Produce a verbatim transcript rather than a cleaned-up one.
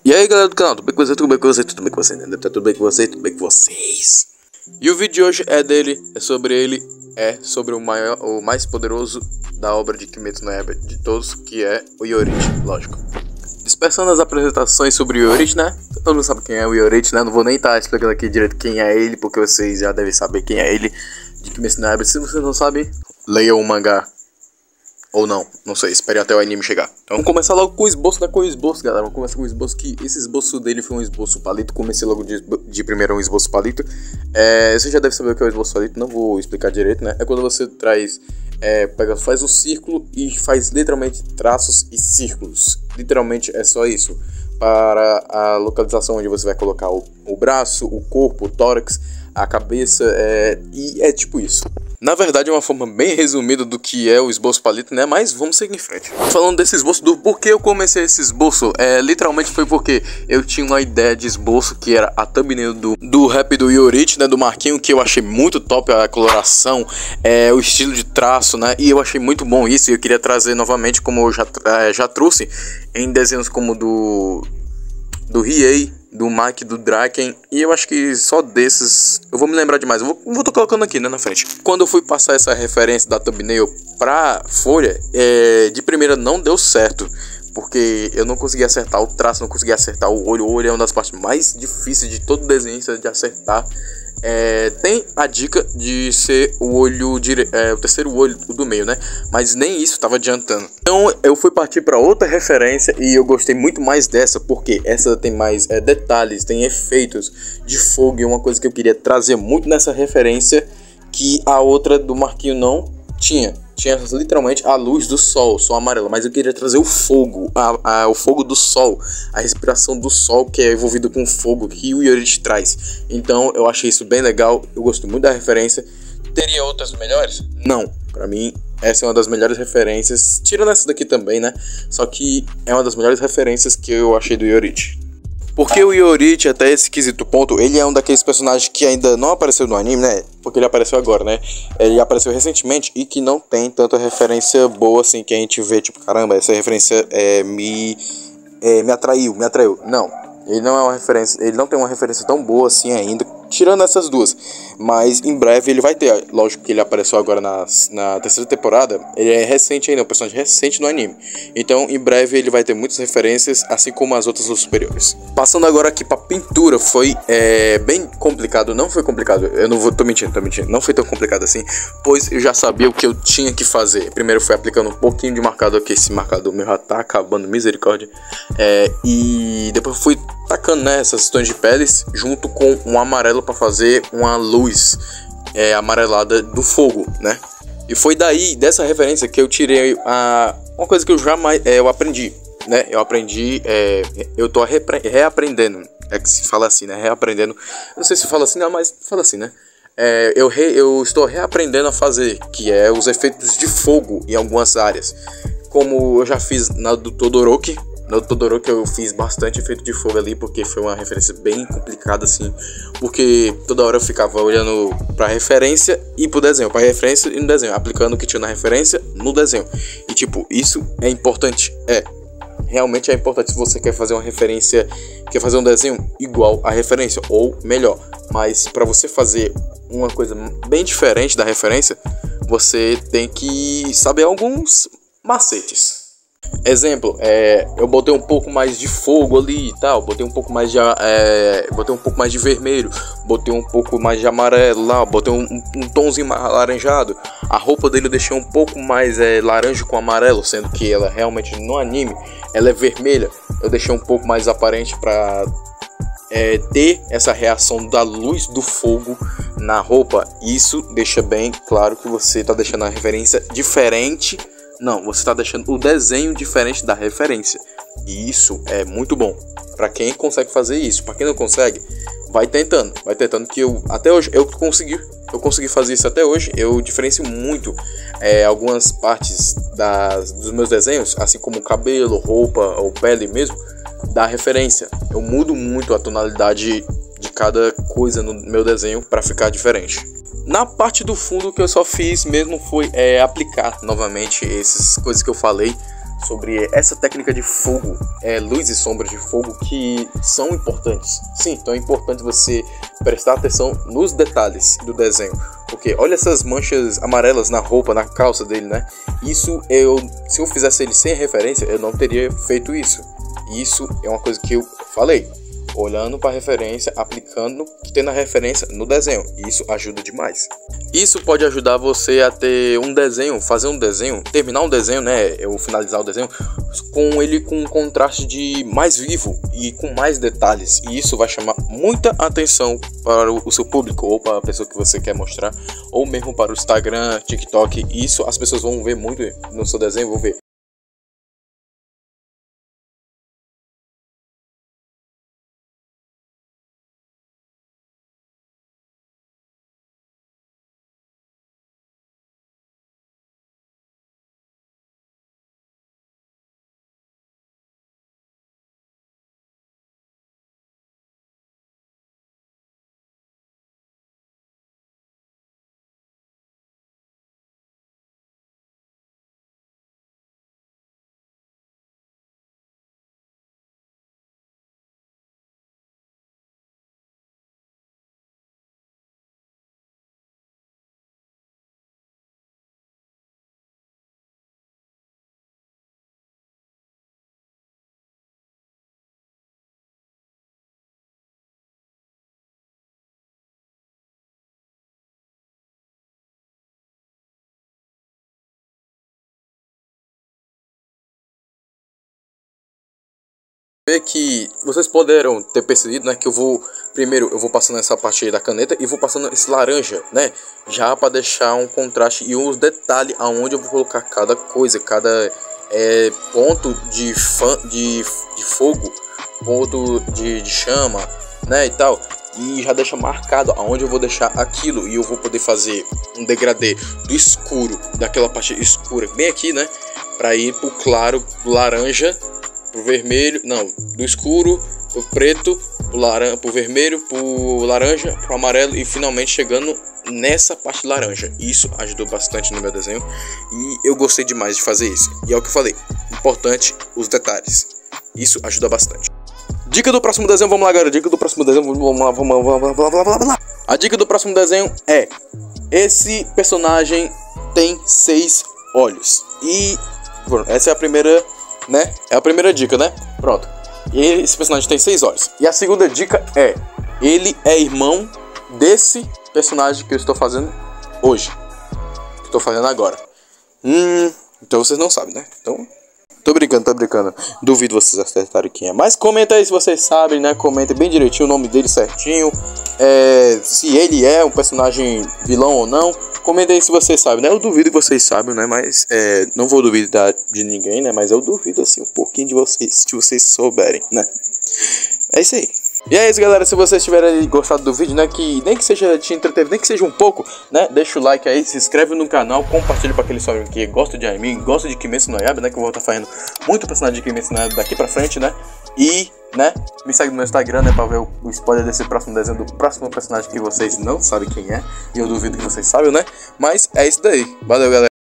E aí galera do canal, tudo bem com você, tudo bem com você, tudo bem com você, né? Tá tudo bem com você, tudo bem com vocês. E o vídeo de hoje é dele, é sobre ele, é sobre o maior, o mais poderoso da obra de Kimetsu no Yaiba de todos, que é o Iorichi, lógico. Dispersando as apresentações sobre o Iorichi, né? Todo mundo sabe quem é o Iorichi, né? Não vou nem estar explicando aqui direito quem é ele, porque vocês já devem saber quem é ele de Kimetsu no Yaiba. Se vocês não sabem, leiam o mangá. Ou não, não sei, espere até o anime chegar. Então vamos começar logo com o esboço, né? Com o esboço, galera. Vamos começar com o esboço, que esse esboço dele foi um esboço palito. Comecei logo de, de primeiro um esboço palito. É, você já deve saber o que é o esboço palito, não vou explicar direito, né? É quando você traz, é, pega, faz um círculo e faz literalmente traços e círculos. Literalmente é só isso. Para a localização onde você vai colocar o, o braço, o corpo, o tórax, a cabeça, é, e é tipo isso. Na verdade é uma forma bem resumida do que é o esboço palito, né? Mas vamos seguir em frente. Falando desse esboço, do porquê eu comecei esse esboço, é, literalmente foi porque eu tinha uma ideia de esboço que era a thumbnail do, do rap do Iorichi, né? Do Marquinho, que eu achei muito top, a coloração, é, o estilo de traço, né? E eu achei muito bom isso, e eu queria trazer novamente, como eu já, é, já trouxe em desenhos como do... do Riei, do Mike, do Draken, e eu acho que só desses eu vou me lembrar demais. Eu vou, vou tô colocando aqui, né, na frente. Quando eu fui passar essa referência da thumbnail pra folha, é, de primeira não deu certo, porque eu não consegui acertar o traço, não consegui acertar o olho. O olho é uma das partes mais difíceis de todo desenho de acertar. É, tem a dica de ser o olho dire... é, o terceiro olho do meio, né? Mas nem isso estava adiantando. Então eu fui partir para outra referência e eu gostei muito mais dessa, porque essa tem mais é, detalhes, tem efeitos de fogo, e uma coisa que eu queria trazer muito nessa referência que a outra do Marquinho não tinha. Tinha literalmente a luz do sol, sol amarelo, mas eu queria trazer o fogo, a, a, o fogo do sol, a respiração do sol que é envolvido com fogo que o Iorichi traz. Então eu achei isso bem legal, eu gostei muito da referência. Teria outras melhores? Não, pra mim essa é uma das melhores referências, tirando essa daqui também, né? Só que é uma das melhores referências que eu achei do Iorichi. Porque o Iorichi, até esse quesito ponto, ele é um daqueles personagens que ainda não apareceu no anime, né? Porque ele apareceu agora, né? Ele apareceu recentemente e que não tem tanta referência boa assim, que a gente vê, tipo, caramba, essa referência é, me, é, me atraiu, me atraiu. Não, ele não é uma referência, ele não tem uma referência tão boa assim ainda, tirando essas duas. Mas em breve ele vai ter. Lógico que ele apareceu agora na, na terceira temporada. Ele é recente ainda, é um personagem recente no anime. Então em breve ele vai ter muitas referências, assim como as outras dos superiores. Passando agora aqui pra pintura, foi é, bem complicado. Não foi complicado, eu não vou, tô mentindo, tô mentindo. Não foi tão complicado assim, pois eu já sabia o que eu tinha que fazer. Primeiro foi aplicando um pouquinho de marcador, que esse marcador meu já tá acabando, misericórdia. é, E depois fui tacando, né, essas tons de peles junto com um amarelo para fazer uma luz é, amarelada do fogo, né? E foi daí, dessa referência, que eu tirei a, uma coisa que eu jamais é, eu aprendi, né? Eu aprendi, é, eu tô repre, reaprendendo, é que se fala assim, né? Reaprendendo, não sei se fala assim, não, mas fala assim, né? É, eu, re, eu estou reaprendendo a fazer, que é os efeitos de fogo em algumas áreas. Como eu já fiz na do Todoroki. No Todoroki eu fiz bastante efeito de fogo ali, porque foi uma referência bem complicada assim, porque toda hora eu ficava olhando pra referência e pro desenho, pra referência e no desenho, aplicando o que tinha na referência no desenho. E tipo, isso é importante, é, realmente é importante se você quer fazer uma referência, quer fazer um desenho igual à referência, ou melhor. Mas pra você fazer uma coisa bem diferente da referência, você tem que saber alguns macetes. Exemplo, é, eu botei um pouco mais de fogo ali e tal, botei um pouco mais de, é, botei um pouco mais de vermelho, botei um pouco mais de amarelo lá, botei um, um, um tomzinho mais alaranjado. A roupa dele eu deixei um pouco mais é, laranja com amarelo, sendo que ela realmente no anime ela é vermelha. Eu deixei um pouco mais aparente para é, ter essa reação da luz do fogo na roupa. Isso deixa bem claro que você está deixando a referência diferente. Não, você está deixando o desenho diferente da referência. E isso é muito bom para quem consegue fazer isso. Para quem não consegue, vai tentando, vai tentando que eu até hoje eu consegui, eu consegui fazer isso até hoje. Eu diferencio muito é, algumas partes das, dos meus desenhos, assim como cabelo, roupa ou pele mesmo, da referência. Eu mudo muito a tonalidade de cada coisa no meu desenho para ficar diferente. Na parte do fundo, que eu só fiz mesmo foi é, aplicar novamente essas coisas que eu falei sobre essa técnica de fogo, é, luz e sombra de fogo, que são importantes. Sim, então é importante você prestar atenção nos detalhes do desenho, porque olha essas manchas amarelas na roupa, na calça dele, né? Isso eu, se eu fizesse ele sem referência, eu não teria feito isso. Isso é uma coisa que eu falei, olhando para a referência, aplicando, tendo a referência no desenho. Isso ajuda demais. Isso pode ajudar você a ter um desenho, fazer um desenho, terminar um desenho, né, ou finalizar o desenho, com ele com um contraste de mais vivo e com mais detalhes. E isso vai chamar muita atenção para o seu público, ou para a pessoa que você quer mostrar, ou mesmo para o Instagram, TikTok. Isso as pessoas vão ver muito no seu desenho, vão ver. Ver que vocês poderão ter percebido, né, que eu vou primeiro eu vou passando essa parte aí da caneta e vou passando esse laranja, né, já para deixar um contraste e os detalhes aonde eu vou colocar cada coisa, cada é, ponto de, fã, de, de fogo, ponto de, de chama, né, e tal, e já deixa marcado aonde eu vou deixar aquilo, e eu vou poder fazer um degradê do escuro, daquela parte escura bem aqui, né, para ir pro claro, pro laranja, pro vermelho, não, do escuro, pro preto, pro, laran pro vermelho, pro laranja, pro amarelo e finalmente chegando nessa parte laranja. Isso ajudou bastante no meu desenho e eu gostei demais de fazer isso. E é o que eu falei, importante os detalhes. Isso ajuda bastante. Dica do próximo desenho, vamos lá, galera. Dica do próximo desenho, vamos lá, vamos lá, vamos lá, vamos lá, vamos lá. A dica do próximo desenho é: esse personagem tem seis olhos. E pronto, essa é a primeira, né? É a primeira dica, né? Pronto. E esse personagem tem seis olhos. E a segunda dica é: ele é irmão desse personagem que eu estou fazendo hoje. Que estou fazendo agora. Hum, então vocês não sabem, né? Então, tô brincando, tô brincando. Duvido vocês acertarem quem é. Mas comenta aí se vocês sabem, né? Comenta bem direitinho o nome dele certinho. É, se ele é um personagem vilão ou não. Comenta aí se vocês sabem, né? Eu duvido que vocês sabem, né? Mas é, não vou duvidar de ninguém, né? Mas eu duvido assim um pouquinho de vocês, se vocês souberem, né? É isso aí. E é isso, galera. Se vocês tiverem gostado do vídeo, né? Que nem que seja te entreter, nem que seja um pouco, né? Deixa o like aí, se inscreve no canal, compartilha para aquele só que gosta de anime, gosta de Kimetsu no Yaiba, né? Que eu vou estar fazendo muito personagem de Kimetsu no Yaiba daqui pra frente, né? E, né? Me segue no meu Instagram, né? Pra ver o, o spoiler desse próximo desenho do próximo personagem que vocês não sabem quem é. E eu duvido que vocês sabem, né? Mas é isso daí. Valeu, galera.